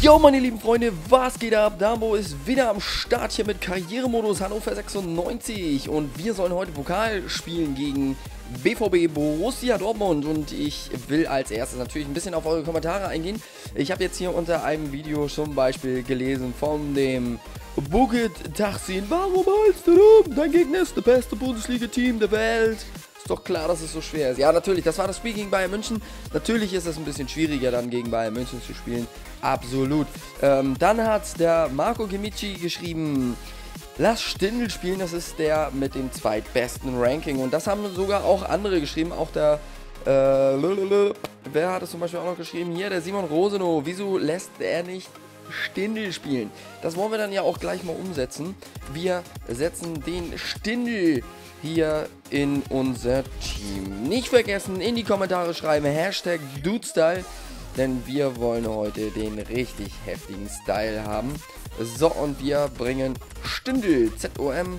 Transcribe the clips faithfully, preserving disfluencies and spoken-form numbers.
Jo, meine lieben Freunde, was geht ab? Dambo ist wieder am Start hier mit Karrieremodus Hannover sechsundneunzig und wir sollen heute Pokal spielen gegen B V B Borussia Dortmund und ich will als erstes natürlich ein bisschen auf eure Kommentare eingehen. Ich habe jetzt hier unter einem Video zum Beispiel gelesen von dem Bukit Tahsin: Warum holst du rum? Dein Gegner ist das beste Bundesliga-Team der Welt. Ist doch klar, dass es so schwer ist. Ja, natürlich, das war das Spiel gegen Bayern München. Natürlich ist es ein bisschen schwieriger, dann gegen Bayern München zu spielen. Absolut. Ähm, dann hat der Marco Gemici geschrieben: Lass Stindl spielen, das ist der mit dem zweitbesten Ranking. Und das haben sogar auch andere geschrieben. Auch der, äh, lululul. Wer hat es zum Beispiel auch noch geschrieben? Hier, der Simon Rosenow. Wieso lässt er nicht Stindl spielen? Das wollen wir dann ja auch gleich mal umsetzen. Wir setzen den Stindl hier in unser Team. Nicht vergessen, in die Kommentare schreiben, Hashtag Dudestyle, denn wir wollen heute den richtig heftigen Style haben. So, und wir bringen Stindl, Z O M.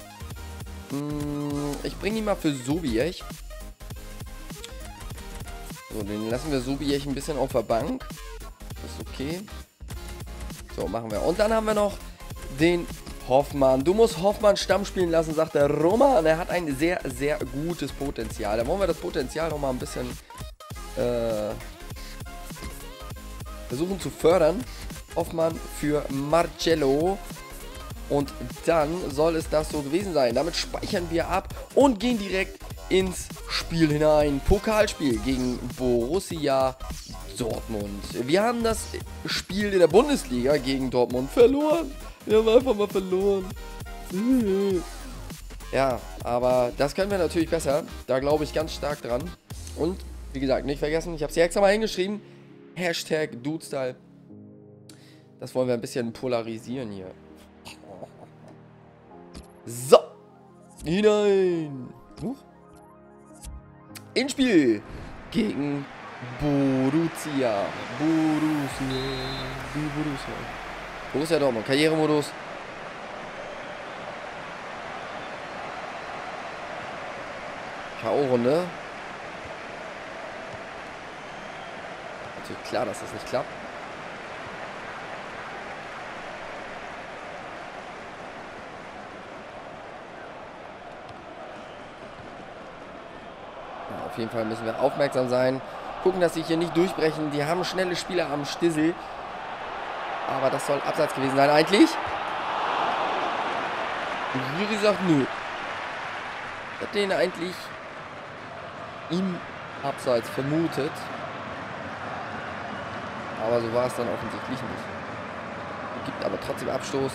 Ich bringe ihn mal für Sobiech. So, den lassen wir Sobiech ein bisschen auf der Bank. Das ist okay. So, machen wir. Und dann haben wir noch den Hoffmann. Du musst Hoffmann Stamm spielen lassen, sagt der Roman. Er hat ein sehr, sehr gutes Potenzial. Da wollen wir das Potenzial noch mal ein bisschen äh, versuchen zu fördern. Hoffmann für Marcello. Und dann soll es das so gewesen sein. Damit speichern wir ab und gehen direkt ins Spiel hinein. Pokalspiel gegen Borussia Dortmund. Wir haben das Spiel in der Bundesliga gegen Dortmund verloren. Wir haben einfach mal verloren. Ja, aber das können wir natürlich besser. Da glaube ich ganz stark dran. Und, wie gesagt, nicht vergessen, ich habe es hier extra mal hingeschrieben. Hashtag Dudestyle. Das wollen wir ein bisschen polarisieren hier. So. Hinein. Huch. Ins Spiel. Gegen Borussia. Borussia. Borussia. Borussia Dortmund. Karrieremodus. K O-Runde. Natürlich klar, dass das nicht klappt. Ja, auf jeden Fall müssen wir aufmerksam sein. Gucken, dass sie hier nicht durchbrechen. Die haben schnelle Spieler am Stissel. Aber das soll abseits gewesen sein eigentlich. Die Jury sagt nö. Ich hätte den eigentlich im Abseits vermutet. Aber so war es dann offensichtlich nicht. Gibt aber trotzdem Abstoß.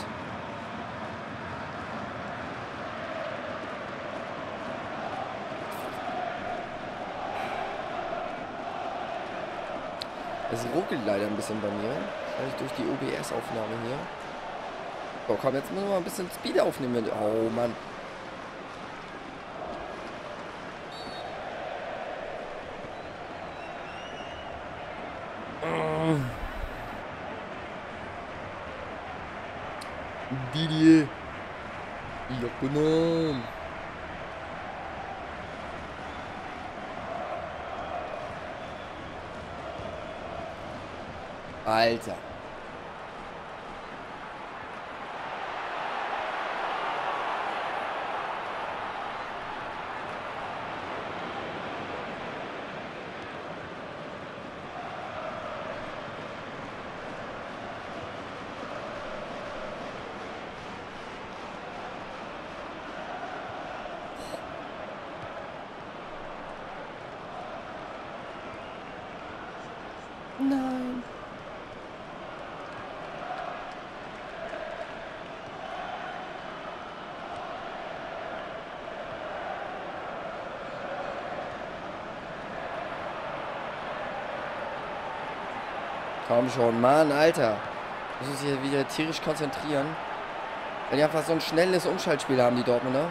Es ruckelt leider ein bisschen bei mir. Wahrscheinlich durch die O B S-Aufnahme hier. So, komm, jetzt müssen wir mal ein bisschen Speed aufnehmen. Oh, Mann. Didier. Ja, genau. Alter. Nein. Komm schon, Mann, Alter. Muss uns hier wieder tierisch konzentrieren. Weil die einfach so ein schnelles Umschaltspiel haben, die Dortmunder.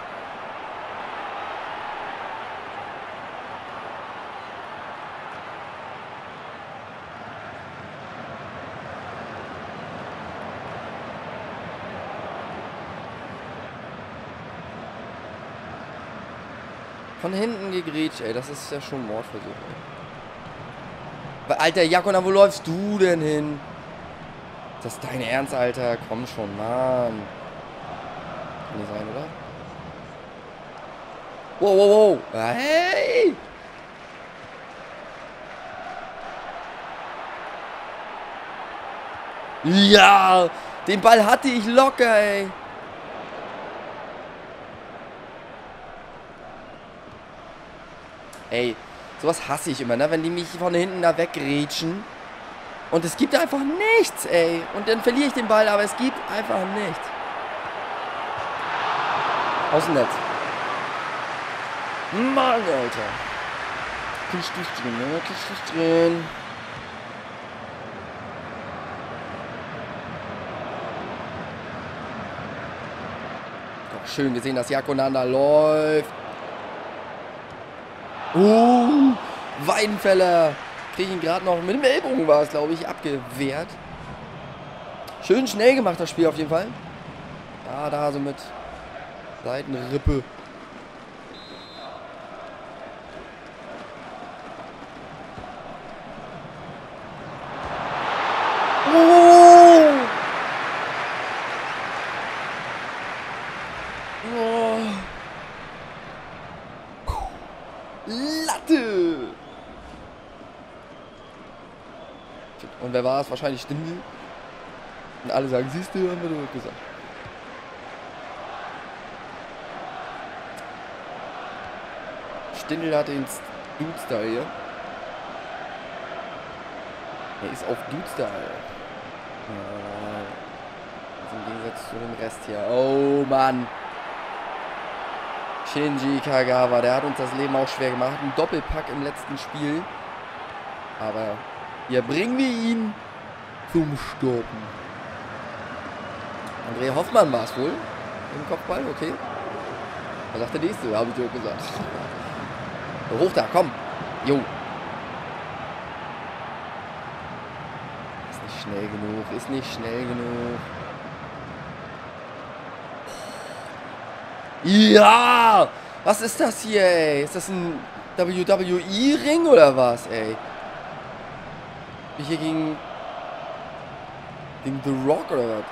Von hinten gegrätscht, ey. Das ist ja schon ein Mordversuch, ey. Alter, Jakona, wo läufst du denn hin? Das ist dein Ernst, Alter? Komm schon, Mann. Kann nicht sein, oder? Wow, wow, wow. Hey! Ja! Den Ball hatte ich locker, ey. Ey, sowas hasse ich immer, ne? Wenn die mich von hinten da wegrätschen. Und es gibt einfach nichts, ey. Und dann verliere ich den Ball, aber es gibt einfach nichts. Außennetz. Mann, Alter. Kriegst du drin, ne? Kriegst du drin. Doch schön, wir sehen, dass Jakonanda läuft. Uh, Weidenfeller. Kriege ihn gerade noch mit dem Ellbogen, war es, glaube ich, abgewehrt. Schön schnell gemacht, das Spiel auf jeden Fall. Ja, da so mit Seitenrippe. Oh! Oh. Latte! Und wer war es? Wahrscheinlich Stindl. Und alle sagen, siehst du, haben wir doch gesagt. Stindl hat den Dude-Style hier. Er ist auf Dude-Style. Ja. Also im Gegensatz zu dem Rest hier. Oh Mann. Shinji Kagawa, der hat uns das Leben auch schwer gemacht. Ein Doppelpack im letzten Spiel. Aber hier bringen wir ihn zum Stoppen. André Hoffmann war es wohl. Im Kopfball, okay. Was sagt der nächste? Habe ich dir auch gesagt. So, hoch da, komm. Jo. Ist nicht schnell genug, ist nicht schnell genug. Ja! Was ist das hier, ey? Ist das ein W W E-Ring oder was, ey? Bin ich hier gegen... gegen The Rock oder was?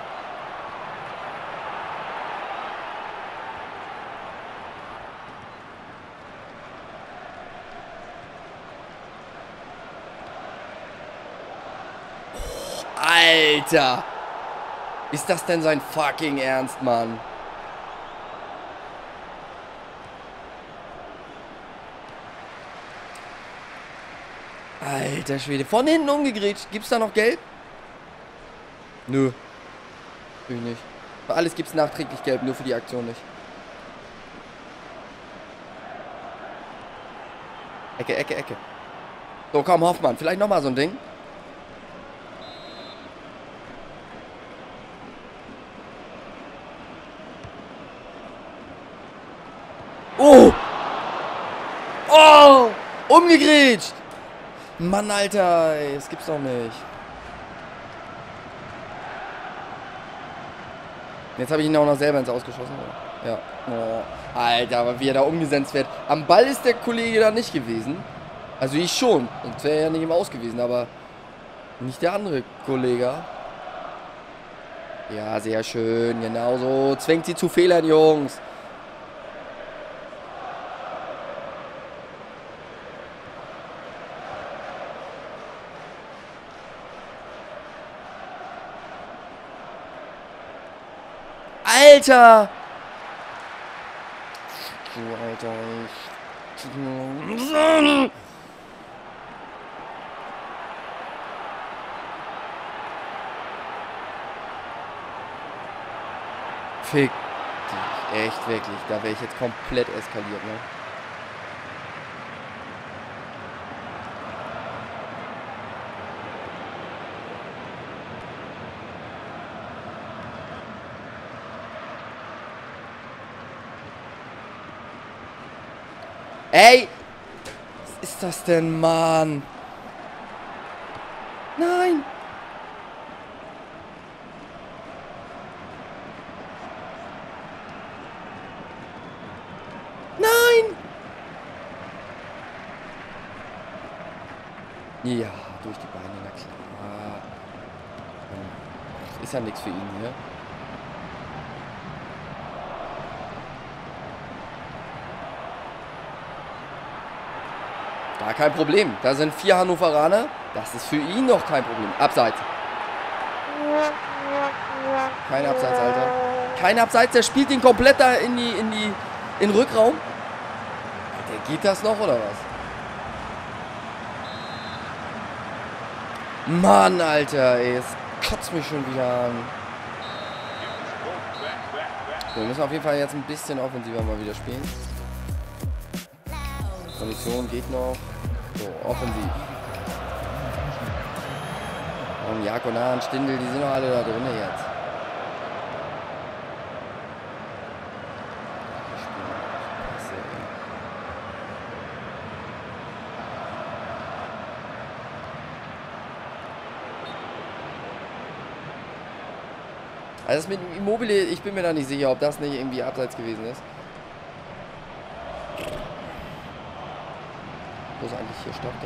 Alter! Ist das denn sein fucking Ernst, Mann? Alter Schwede. Von hinten umgegrätscht. Gibt's da noch Gelb? Nö. Natürlich nicht. Für alles gibt's nachträglich Gelb, nur für die Aktion nicht. Ecke, Ecke, Ecke. So, komm, Hoffmann. Vielleicht nochmal so ein Ding. Oh! Oh! Umgegrätscht! Mann, Alter, ey, das gibt's doch nicht. Jetzt habe ich ihn auch noch selber ins Ausgeschossen. Oder? Ja. Oh. Alter, aber wie er da umgesetzt wird. Am Ball ist der Kollege da nicht gewesen. Also ich schon. Sonst wäre er ja nicht im Aus gewesen, aber nicht der andere Kollege. Ja, sehr schön. Genau so. Zwängt sie zu Fehlern, Jungs. Alter! So, Alter. Fick dich. Echt, wirklich. Da wäre ich jetzt komplett eskaliert, ne? Ey! Was ist das denn, Mann? Nein! Nein! Ja, durch die Beine, na klar. Ist ja nichts für ihn hier. Gar kein Problem. Da sind vier Hannoveraner. Das ist für ihn noch kein Problem. Abseits. Kein Abseits, Alter. Kein Abseits. Der spielt den komplett da in die, in die, in den Rückraum. Der geht das noch, oder was? Mann, Alter, ey. Es kotzt mich schon wieder an. Wir müssen auf jeden Fall jetzt ein bisschen offensiver mal wieder spielen. Kondition geht noch. So, offensiv. Und Jakonan, Stindl, die sind doch alle da drin jetzt. Also das mit dem Immobile, ich bin mir da nicht sicher, ob das nicht irgendwie abseits gewesen ist. Wo ist eigentlich hier Stopp da?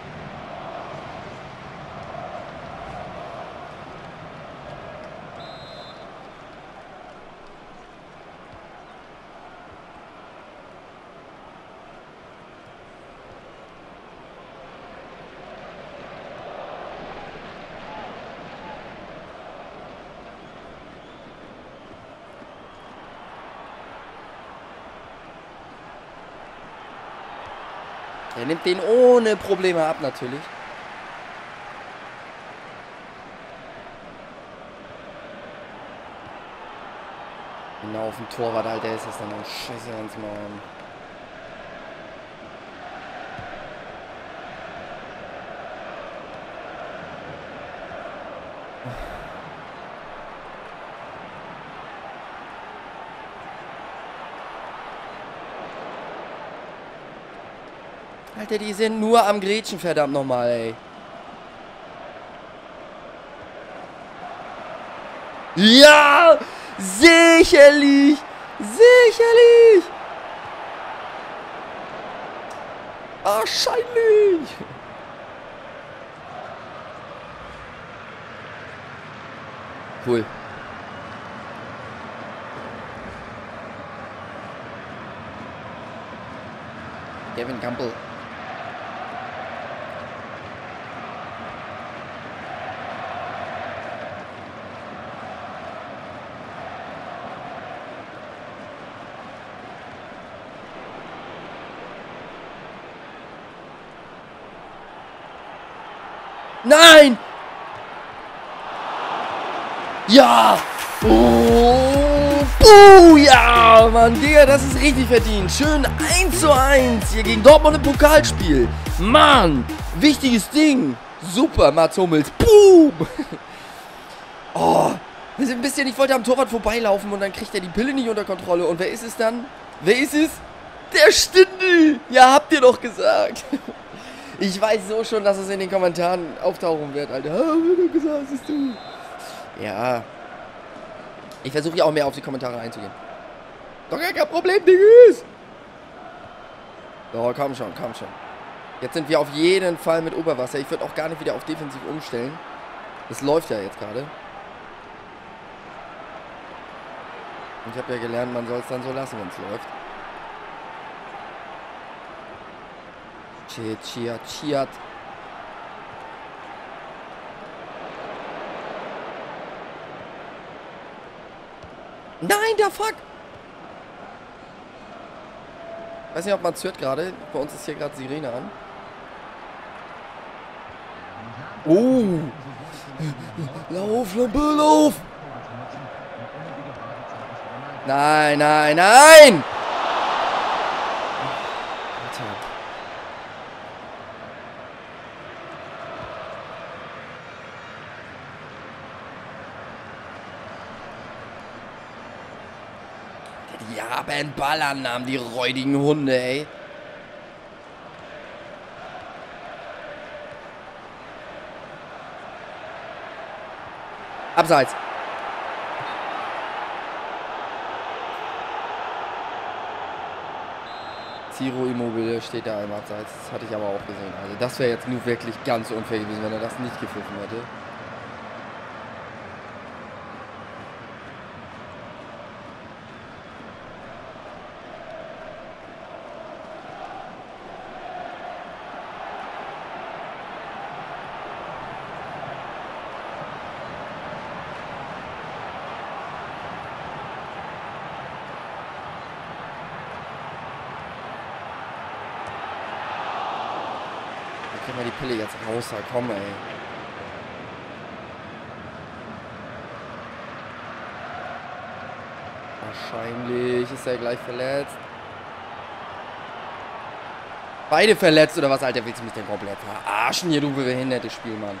Er nimmt den ohne Probleme ab, natürlich. Genau auf dem Torwart, Alter, ist das dann ein Scheiße ans Mann. Alter, die sind nur am Grätschen, verdammt nochmal, ey. Ja! Sicherlich! Sicherlich! Wahrscheinlich! Cool. Kevin Campbell. Nein! Ja! Oh, oh ja! Mann, Digga, das ist richtig verdient. Schön eins zu eins hier gegen Dortmund im Pokalspiel. Mann! Wichtiges Ding. Super, Mats Hummels. Boom! Oh, wir sind ein bisschen, ich wollte am Torwart vorbeilaufen und dann kriegt er die Pille nicht unter Kontrolle. Und wer ist es dann? Wer ist es? Der Stindl! Ja, habt ihr doch gesagt. Ich weiß so schon, dass es in den Kommentaren auftauchen wird, Alter. Wie du gesagt hast, du. Ja. Ich versuche ja auch mehr auf die Kommentare einzugehen. Doch gar kein Problem, Diggas. So, komm schon, komm schon. Jetzt sind wir auf jeden Fall mit Oberwasser. Ich würde auch gar nicht wieder auf defensiv umstellen. Das läuft ja jetzt gerade. Und ich habe ja gelernt, man soll es dann so lassen, wenn es läuft. Chiat, chiat, chiat. Nein, der Fuck! Ich weiß nicht, ob man es hört gerade. Bei uns ist hier gerade Sirene an. Oh! Lauf, Lampe, lauf! Nein, nein, nein! Die haben einen Ballannahmen, die räudigen Hunde, ey. Abseits. Ciro Immobile steht da im Abseits. Das hatte ich aber auch gesehen. Also das wäre jetzt nur wirklich ganz unfair gewesen, wenn er das nicht gepfiffen hätte. mal die Pille jetzt raus, komm, ey. Wahrscheinlich ist er gleich verletzt. Beide verletzt oder was, Alter? Willst du mich denn komplett verarschen hier, du behindertes Spielmann?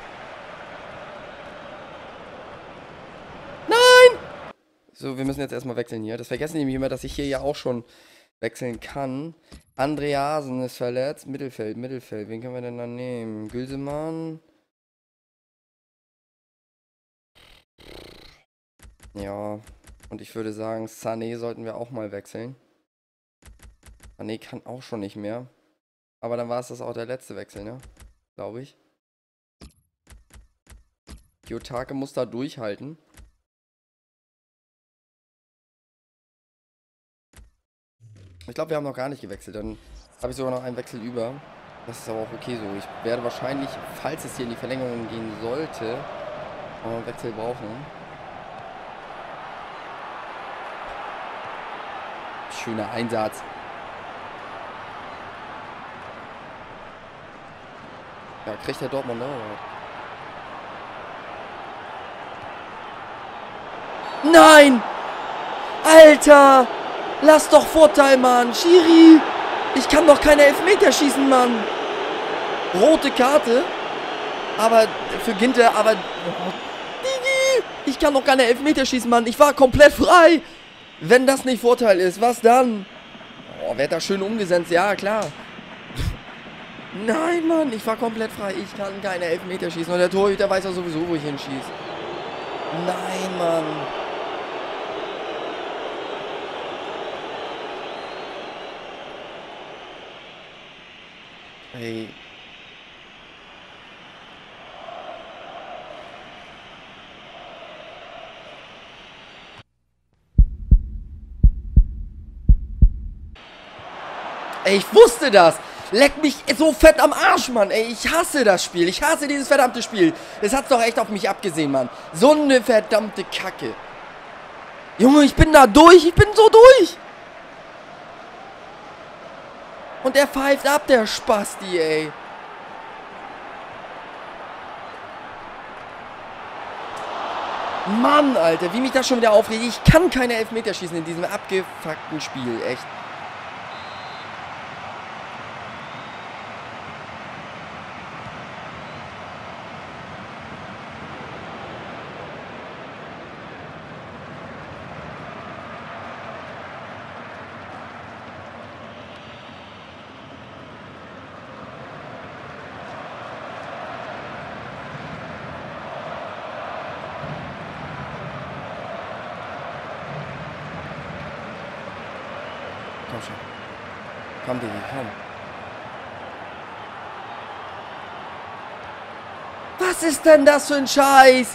Nein! So, wir müssen jetzt erstmal wechseln hier. Das vergessen nämlich immer, dass ich hier ja auch schon wechseln kann. Andreasen ist verletzt. Mittelfeld, Mittelfeld. Wen können wir denn dann nehmen? Gülsemann. Ja. Und ich würde sagen, Sané sollten wir auch mal wechseln. Sané kann auch schon nicht mehr. Aber dann war es das auch der letzte Wechsel, ne? Glaube ich. Kiyotake muss da durchhalten. Ich glaube, wir haben noch gar nicht gewechselt. Dann habe ich sogar noch einen Wechsel über. Das ist aber auch okay so. Ich werde wahrscheinlich, falls es hier in die Verlängerung gehen sollte, noch einen Wechsel brauchen. Schöner Einsatz. Ja, kriegt der Dortmund auch. Nein! Alter! Lass doch Vorteil, Mann! Schiri! Ich kann doch keine Elfmeter schießen, Mann! Rote Karte. Aber für Ginter, aber... Digi! Ich kann doch keine Elfmeter schießen, Mann! Ich war komplett frei! Wenn das nicht Vorteil ist, was dann? Oh, wird das schön umgesetzt, ja, klar. Nein, Mann, ich war komplett frei. Ich kann keine Elfmeter schießen. Und der Torhüter weiß ja sowieso, wo ich hinschieße. Nein, Mann. Ey. Ey, ich wusste das. Leck mich so fett am Arsch, Mann. Ey, ich hasse das Spiel. Ich hasse dieses verdammte Spiel. Es hat's doch echt auf mich abgesehen, Mann. So eine verdammte Kacke. Junge, ich bin da durch. Ich bin so durch. Und er pfeift ab, der Spasti, ey. Mann, Alter, wie mich das schon wieder aufregt. Ich kann keine Elfmeter schießen in diesem abgefuckten Spiel. Echt. Komm schon. Komm, Digi, komm. Was ist denn das für ein Scheiß?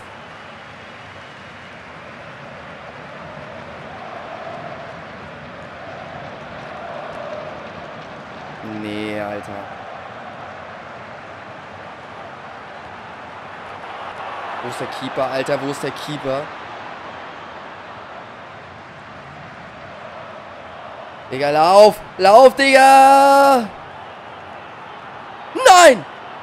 Nee, Alter. Wo ist der Keeper, Alter? Wo ist der Keeper? Digga, lauf! Lauf, Digga! Nein!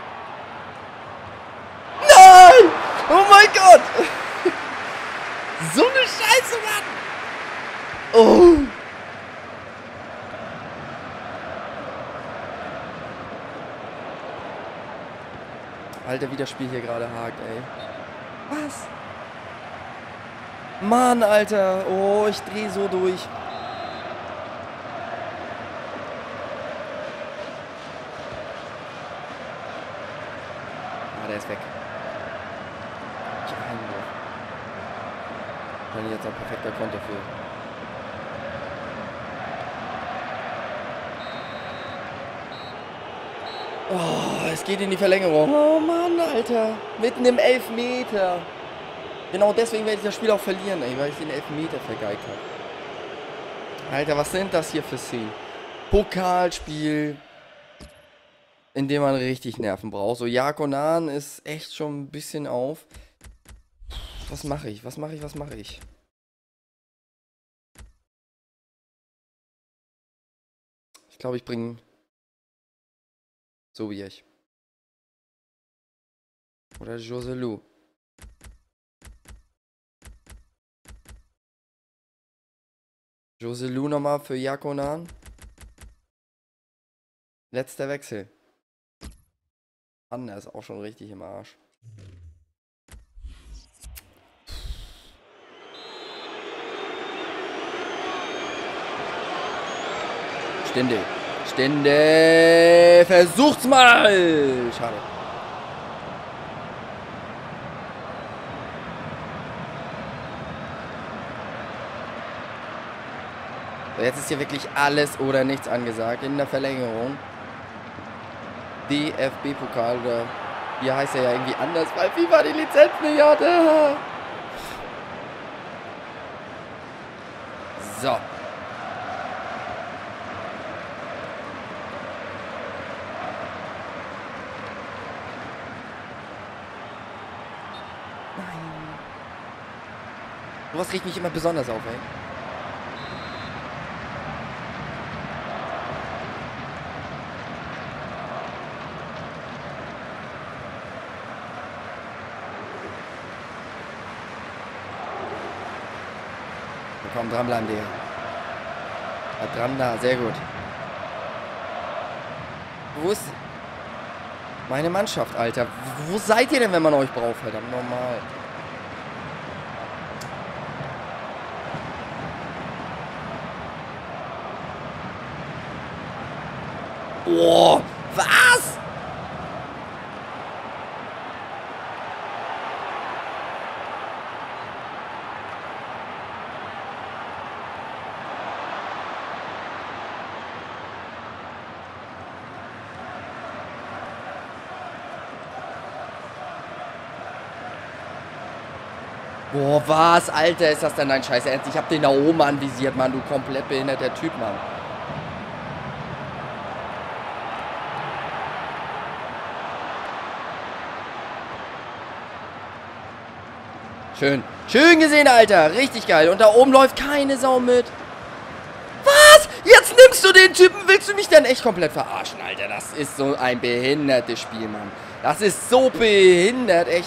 Nein! Oh mein Gott! So eine Scheiße, Mann! Oh! Alter, wie das Spiel hier gerade hakt, ey. Was? Mann, Alter! Oh, ich dreh so durch. Der ist weg. Kann ich jetzt ein perfekter Konter für. Oh, es geht in die Verlängerung. Oh Mann, Alter. Mitten im Elfmeter. Genau deswegen werde ich das Spiel auch verlieren, ey, weil ich den Elfmeter vergeigt habe. Alter, was sind das hier für Szenen? Pokalspiel, in dem man richtig Nerven braucht. So, Jakonan ist echt schon ein bisschen auf. Was mache ich? Was mache ich? Was mache ich? Ich glaube, ich bringe so wie ich. Oder Joselu. Joselu nochmal für Jakonan. Letzter Wechsel. Anna ist auch schon richtig im Arsch. Stinde. Stinde. Versucht's mal. Schade. So, jetzt ist hier wirklich alles oder nichts angesagt in der Verlängerung. D F B-Pokal oder wie heißt er ja irgendwie anders, weil FIFA die Lizenz nicht hatte. So. Nein. Sowas riecht mich immer besonders auf, ey. Komm, dranbleiben, Digga. Bleib dran da, sehr gut. Wo ist meine Mannschaft, Alter? Wo seid ihr denn, wenn man euch braucht, verdammt normal? Oh, was? Boah, was, Alter, ist das denn dein Scheiß Ernst? Ich hab den da oben anvisiert, Mann, du komplett behinderter Typ, Mann. Schön. Schön gesehen, Alter. Richtig geil. Und da oben läuft keine Sau mit. Was? Jetzt nimmst du den Typen? Willst du mich denn echt komplett verarschen, Alter? Das ist so ein behindertes Spiel, Mann. Das ist so behindert, echt.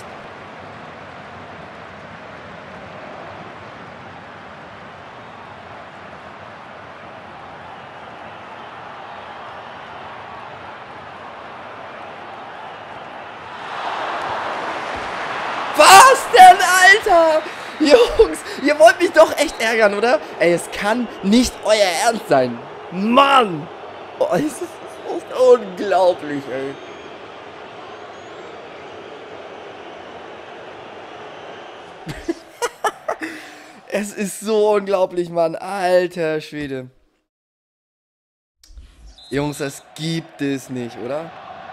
Was denn, Alter? Jungs, ihr wollt mich doch echt ärgern, oder? Ey, es kann nicht euer Ernst sein. Mann! Oh, es ist, es ist unglaublich, ey. Es ist so unglaublich, Mann. Alter Schwede. Jungs, das gibt es nicht, oder?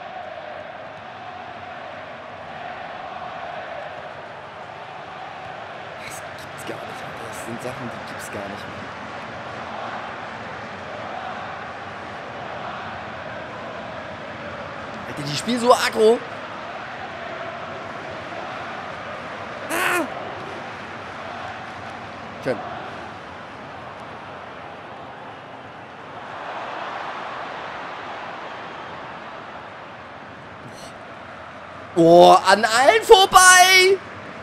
Gar nicht, Alter. Das sind Sachen, die gibt's gar nicht mehr. Alter, die spielen so aggro. Ah! Schön. Oh, an allen vorbei!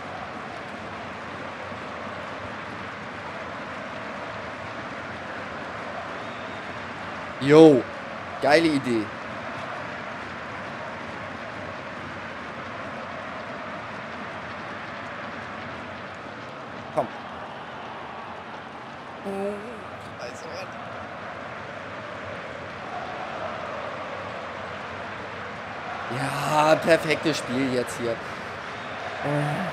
Jo, geile Idee. Komm. Oh, also, ja, perfektes Spiel jetzt hier. Oh.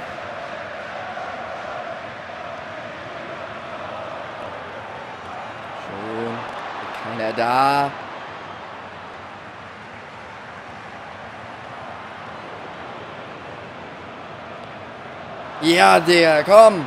Keiner da. Ja, Digga, komm.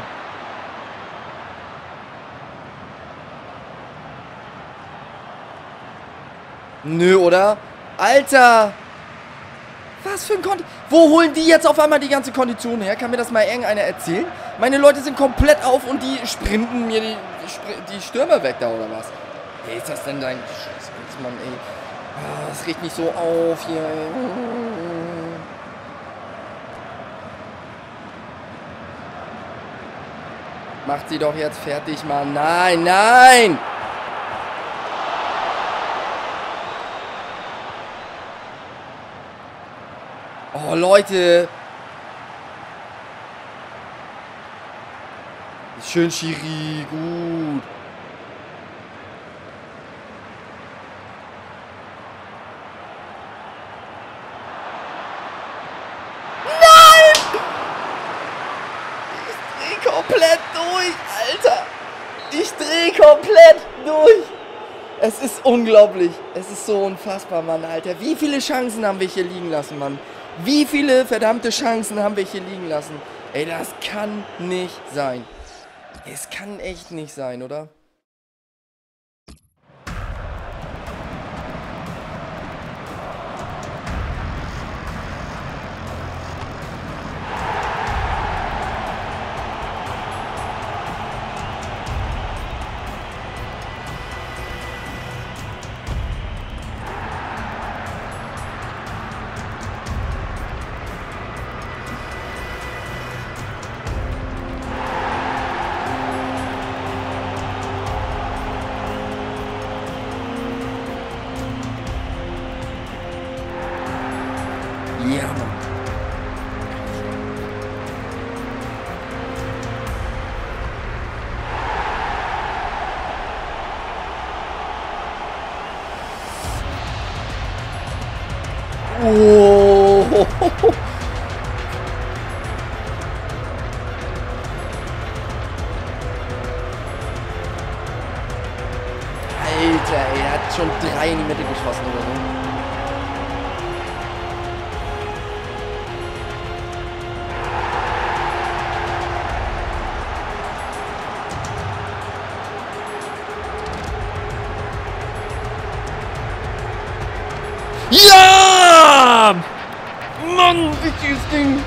Nö, oder? Alter. Was für ein Konto. Wo holen die jetzt auf einmal die ganze Kondition her? Kann mir das mal irgendeiner erzählen? Meine Leute sind komplett auf und die sprinten mir die, die, die Stürmer weg da, oder was? Hey, ist das denn dein Scheiß, Mann, ey? Ah, das riecht mich so auf hier. Macht sie doch jetzt fertig, Mann. Nein, nein! Oh, Leute. Schön, Schiri. Gut. Komplett durch, Alter. Ich drehe komplett durch. Es ist unglaublich. Es ist so unfassbar, Mann, Alter. Wie viele Chancen haben wir hier liegen lassen, Mann? Wie viele verdammte Chancen haben wir hier liegen lassen? Ey, das kann nicht sein. Es kann echt nicht sein, oder? Ja, Mann. Oh. Alter, ey, er hat schon drei in die Mitte geschossen oder so. Ja! Mann, wichtiges Ding!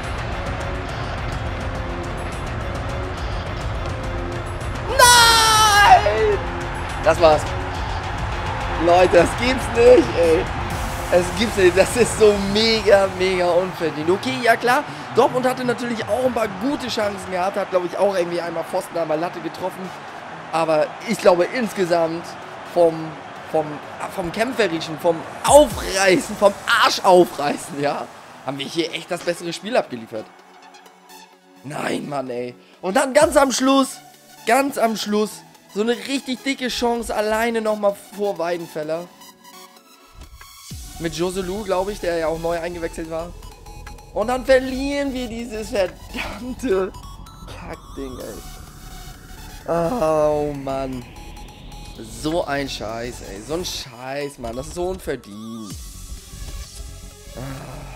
Nein! Das war's. Leute, das gibt's nicht, ey. Es gibt's nicht. Das ist so mega, mega unverdient. Okay, ja klar. Dortmund hatte natürlich auch ein paar gute Chancen gehabt. Hat, glaube ich, auch irgendwie einmal Pfosten, einmal Latte getroffen. Aber ich glaube, insgesamt vom... Vom, vom Kämpferischen, vom Aufreißen, vom Arsch aufreißen, ja, haben wir hier echt das bessere Spiel abgeliefert. Nein, Mann, ey. Und dann ganz am Schluss, ganz am Schluss, so eine richtig dicke Chance alleine nochmal vor Weidenfeller. Mit Joselu, glaube ich, der ja auch neu eingewechselt war. Und dann verlieren wir dieses verdammte Kackding, ey. Oh, Mann. So ein Scheiß, ey. So ein Scheiß, Mann. Das ist so unverdient. Ah.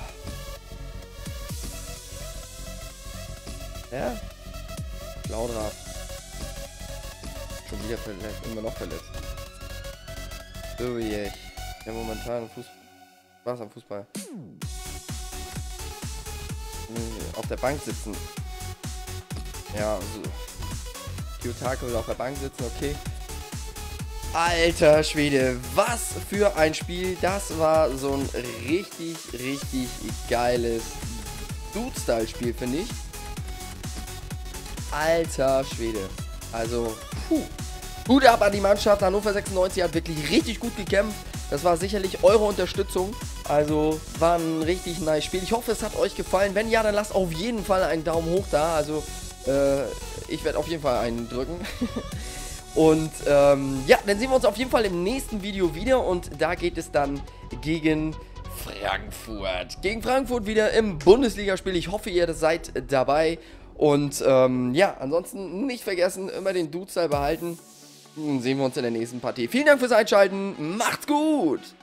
Ja? Schlaudraff. Schon wieder verletzt. Immer noch verletzt. So wie ich. Ja, momentan Fußball. Was am Fußball? Auf der Bank sitzen. Ja, also. Kiyotake will auf der Bank sitzen, okay. Alter Schwede, was für ein Spiel. Das war so ein richtig, richtig geiles Dude-Style-Spiel, finde ich. Alter Schwede. Also, puh. Hut ab an die Mannschaft. Hannover sechsundneunzig hat wirklich richtig gut gekämpft. Das war sicherlich eure Unterstützung. Also, war ein richtig nice Spiel. Ich hoffe, es hat euch gefallen. Wenn ja, dann lasst auf jeden Fall einen Daumen hoch da. Also, äh, ich werde auf jeden Fall einen drücken. Und ähm, ja, dann sehen wir uns auf jeden Fall im nächsten Video wieder und da geht es dann gegen Frankfurt. Gegen Frankfurt wieder im Bundesligaspiel. Ich hoffe, ihr seid dabei. Und ähm, ja, ansonsten nicht vergessen, immer den Dude-Style behalten. Dann sehen wir uns in der nächsten Partie. Vielen Dank fürs Einschalten. Macht's gut!